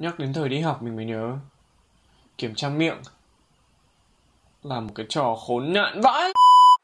Nhắc đến thời đi học mình mới nhớ, kiểm tra miệng là một cái trò khốn nạn vãi.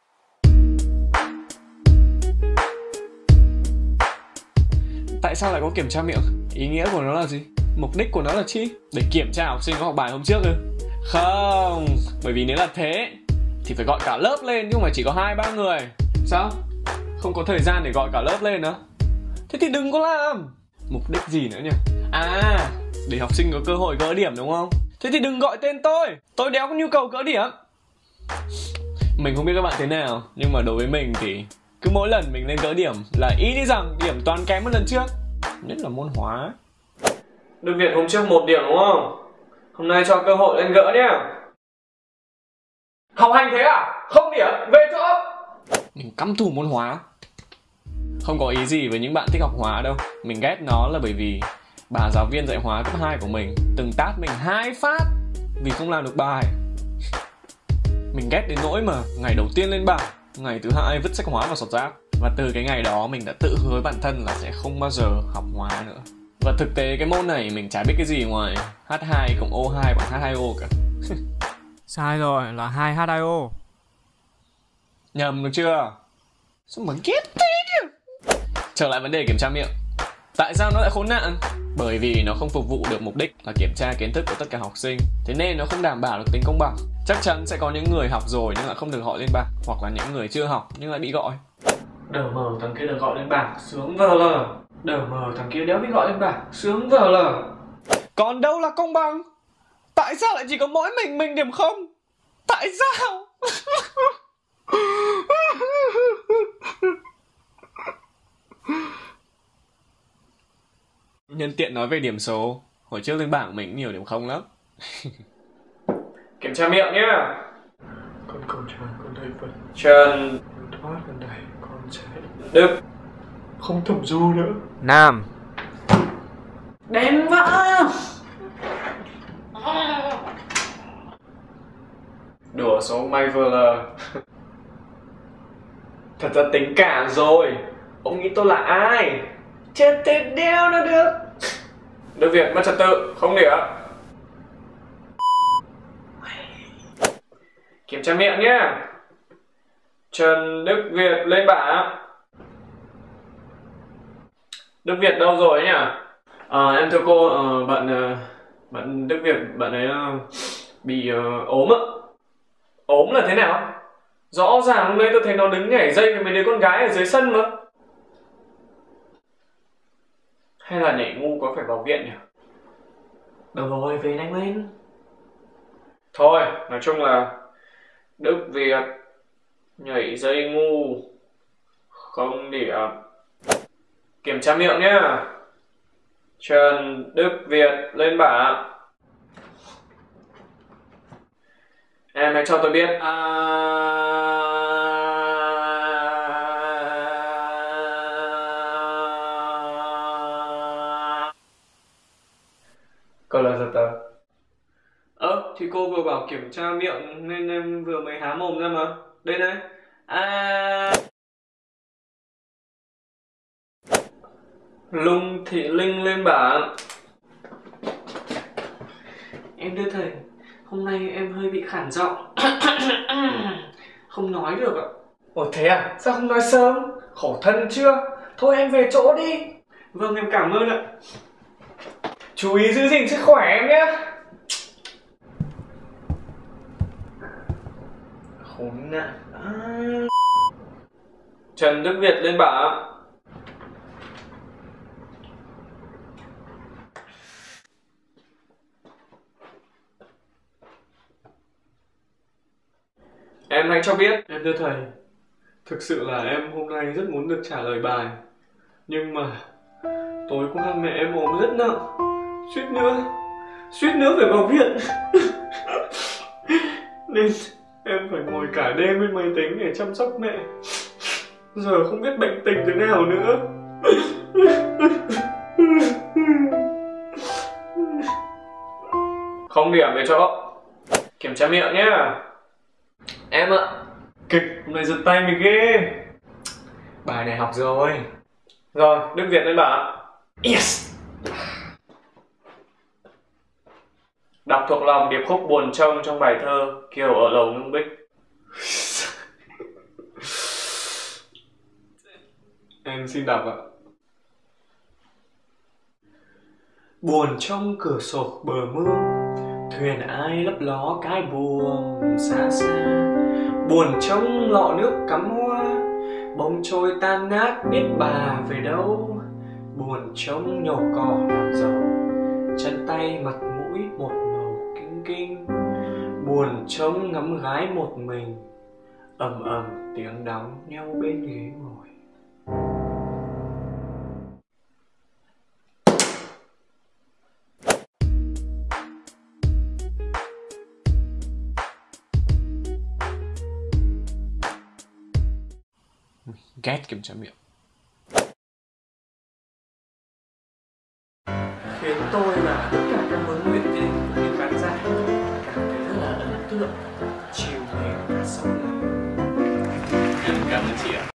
Tại sao lại có kiểm tra miệng? Ý nghĩa của nó là gì? Mục đích của nó là chi? Để kiểm tra học sinh có học bài hôm trước ư? Không, bởi vì nếu là thế thì phải gọi cả lớp lên chứ không phải chỉ có 2-3 người. Sao? Không có thời gian để gọi cả lớp lên nữa? Thế thì đừng có làm. Mục đích gì nữa nhỉ? À, để học sinh có cơ hội gỡ điểm đúng không? Thế thì đừng gọi tên tôi đéo có nhu cầu gỡ điểm. Mình không biết các bạn thế nào, nhưng mà đối với mình thì cứ mỗi lần mình lên gỡ điểm là ý đi rằng điểm toán kém hơn lần trước, nhất là môn hóa. Đức Việt hôm trước 1 điểm đúng không? Hôm nay cho cơ hội lên gỡ nhá. Học hành thế à? Không điểm, về chỗ. Mình căm thù môn hóa. Không có ý gì với những bạn thích học hóa đâu. Mình ghét nó là bởi vì bà giáo viên dạy hóa cấp 2 của mình từng tát mình 2 phát vì không làm được bài. Mình ghét đến nỗi mà ngày đầu tiên lên bảng, ngày thứ 2 vứt sách hóa vào sọt rác. Và từ cái ngày đó mình đã tự hứa với bản thân là sẽ không bao giờ học hóa nữa. Và thực tế cái môn này mình chả biết cái gì ngoài H2 cộng O2 bằng H2O cả. Sai rồi, là 2H2O. Nhầm được chưa? Sao mà ghét thế nhỉ? Trở lại vấn đề kiểm tra miệng. Tại sao nó lại khốn nạn? Bởi vì nó không phục vụ được mục đích là kiểm tra kiến thức của tất cả học sinh. Thế nên nó không đảm bảo được tính công bằng. Chắc chắn sẽ có những người học rồi nhưng lại không được gọi lên bảng, hoặc là những người chưa học nhưng lại bị gọi. Đờ mờ thằng kia được gọi lên bảng, sướng vờ lờ. Đờ mờ thằng kia đéo bị gọi lên bảng, sướng vờ lờ. Còn đâu là công bằng? Tại sao lại chỉ có mỗi mình điểm không? Tại sao? Nhân tiện nói về điểm số, hồi trước lên bảng mình nhiều điểm không lắm. Kiểm tra miệng nhá. Con cầu tròn, con thấy vật trần thoát gần đây, con sẽ Đức không thẩm du nữa. Nam. Đen vã. Đùa số may vừa là thật ra tính cả rồi. Ông nghĩ tôi là ai? Chết thế đeo nó được. Đức Việt mất trật tự, không điểm. Kiểm tra miệng nhá. Trần Đức Việt lên bảng. Đức Việt đâu rồi nhỉ? Em thưa cô, bạn Đức Việt, bạn ấy bị ốm ạ. Ốm là thế nào? Rõ ràng hôm nay tôi thấy nó đứng nhảy dây với mấy đứa con gái ở dưới sân mà. Hay là nhảy ngu có phải vào viện nhỉ? Được rồi, về nhanh lên. Thôi, nói chung là Đức Việt nhảy dây ngu, không điểm. Kiểm tra miệng nhá. Trần Đức Việt lên bảng. Em hãy cho tôi biết. Câu là giật tờ. Thì cô vừa bảo kiểm tra miệng nên em vừa mới há mồm ra mà. Đây này. Lung Thị Linh lên bảng. Em đưa thầy, hôm nay em hơi bị khản giọng. Không nói được ạ. Ồ thế à? Sao không nói sớm? Khổ thân chưa? Thôi em về chỗ đi. Vâng, em cảm ơn ạ. Chú ý giữ gìn sức khỏe em nhé. Khốn nạn. Trần Đức Việt lên bảng. Em hãy cho biết. Em thưa thầy, thực sự là em hôm nay rất muốn được trả lời bài, nhưng mà tối qua mẹ em ốm rất nặng, suýt nữa phải vào viện. Nên em phải ngồi cả đêm bên máy tính để chăm sóc mẹ. Giờ không biết bệnh tình thế nào nữa. Không điểm về chỗ. Kiểm tra miệng nhá. Em ạ. Kịch, hôm nay giật tay mình ghê. Bài này học rồi. Rồi, Đức Việt lên bảng. Yes. Đọc thuộc lòng điệp khúc buồn trông trong bài thơ Kiều ở lầu Ngưng Bích. Em xin đọc ạ. Buồn trong cửa sổ bờ mương, thuyền ai lấp ló cái buồm xa xa. Buồn trong lọ nước cắm hoa, bông trôi tan nát biết bà về đâu. Buồn trong nhổ cỏ làm giàu, chân tay mặt mũi một màu kinh kinh. Buồn trong ngắm gái một mình, ầm ầm tiếng đóng nhau bên ghế ngồi. Ghét kiểm tra miệng. Khiến tôi và tất cả các huấn luyện viên cũng như khán giả cảm thấy rất là ấn tượng, chiều mến và sâu lắng. Em cảm ơn chị ạ.